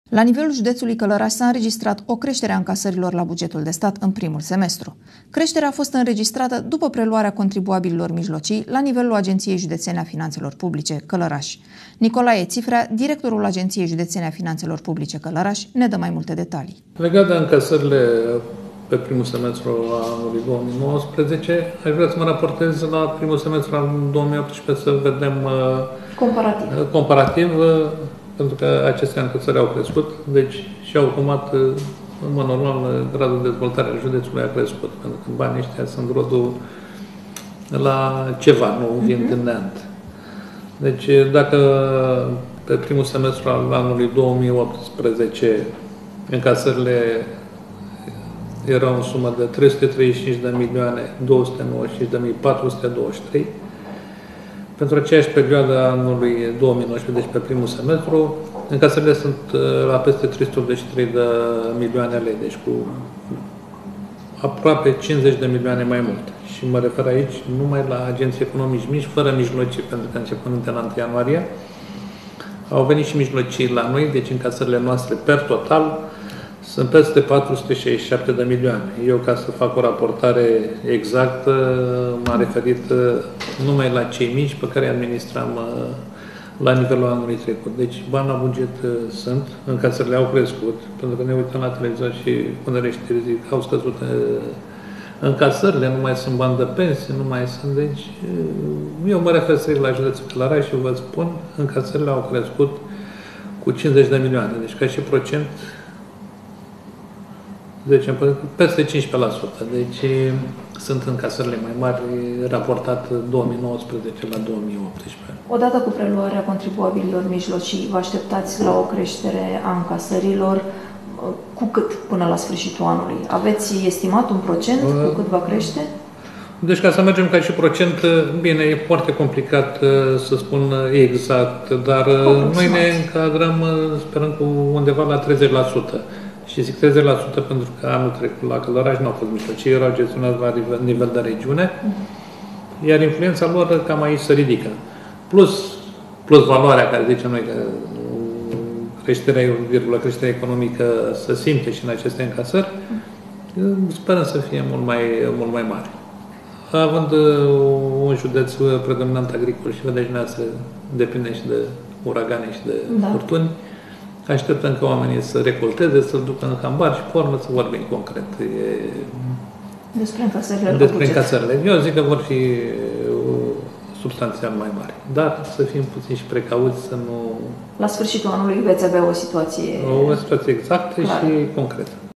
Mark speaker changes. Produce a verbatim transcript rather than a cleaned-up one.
Speaker 1: La nivelul județului Călăraș s-a înregistrat o creștere a încasărilor la bugetul de stat în primul semestru. Creșterea a fost înregistrată după preluarea contribuabililor mijlocii la nivelul Agenției Județene a Finanțelor Publice Călăraș. Nicolae Țifrea, directorul Agenției Județene a Finanțelor Publice Călăraș, ne dă mai multe detalii.
Speaker 2: Legat de încasările pe primul semestru al anului două mii nouăsprezece, aș vrea să mă raportez la primul semestru al două mii optsprezece să vedem
Speaker 1: comparativ.
Speaker 2: comparativ pentru că aceste încasări au crescut, deci și automat, în mod normal, gradul de dezvoltare al județului a crescut, pentru că banii ăștia sunt rodul la ceva, nu vin din neant. Deci, dacă pe primul semestru al anului două mii optsprezece încasările erau în sumă de trei sute treizeci și cinci de milioane două sute nouăzeci și cinci de mii patru sute douăzeci și trei, pentru aceeași perioadă a anului două mii nouăsprezece, deci pe primul semestru, încasările sunt la peste trei sute optzeci și trei de milioane lei, deci cu aproape cincizeci de milioane mai mult. Și mă refer aici numai la agenții economici mici, fără mijlocii, pentru că începând de la întâi ianuarie au venit și mijlocii la noi, deci încasările noastre per total sunt peste patru sute șaizeci și șapte de milioane. Eu, ca să fac o raportare exactă, m-am referit numai la cei mici pe care îi administram la nivelul anului trecut. Deci, bani la buget sunt, încasările au crescut, pentru că ne uităm la televizor și până le știri zic, au scăzut încasările, nu mai sunt bani de pensii, nu mai sunt. Deci, eu mă refer strict la județul Călăraș și vă spun, încasările au crescut cu cincizeci de milioane. Deci, ca și procent, deci, peste cincisprezece la sută. Deci, sunt încasările mai mari raportat două mii nouăsprezece la două mii optsprezece.
Speaker 1: Odată cu preluarea contribuabililor mijlocii, vă așteptați la o creștere a încasărilor cu cât până la sfârșitul anului? Aveți estimat un procent cu cât va crește?
Speaker 2: Deci, ca să mergem ca și procent, bine, e foarte complicat să spun exact, dar noi ne încadrăm, sperăm, cu undeva la treizeci la sută. Și zic treizeci la sută pentru că anul trecut la Călăraș nu au fost mijlocii, erau gestionați la nivel de regiune, iar influența lor cam aici se ridică. Plus, plus valoarea care zicem noi că creșterea, virgulă, creșterea economică se simte și în aceste încasări, sperăm să fie mult mai, mult mai mare. Având un județ predominant agricol și vedeți dumneavoastră, depinde și de uragane și de da. furtuni, așteptăm ca oamenii să recolteze, să-l ducă în cambar și, pe urmă, să vorbim concret. E...
Speaker 1: Despre încasările.
Speaker 2: Despre încasările. Eu zic că vor fi substanțial mai mari. Dar să fim puțin și precauți să nu...
Speaker 1: La sfârșitul anului veți avea o situație...
Speaker 2: O situație exactă clar. Și concretă.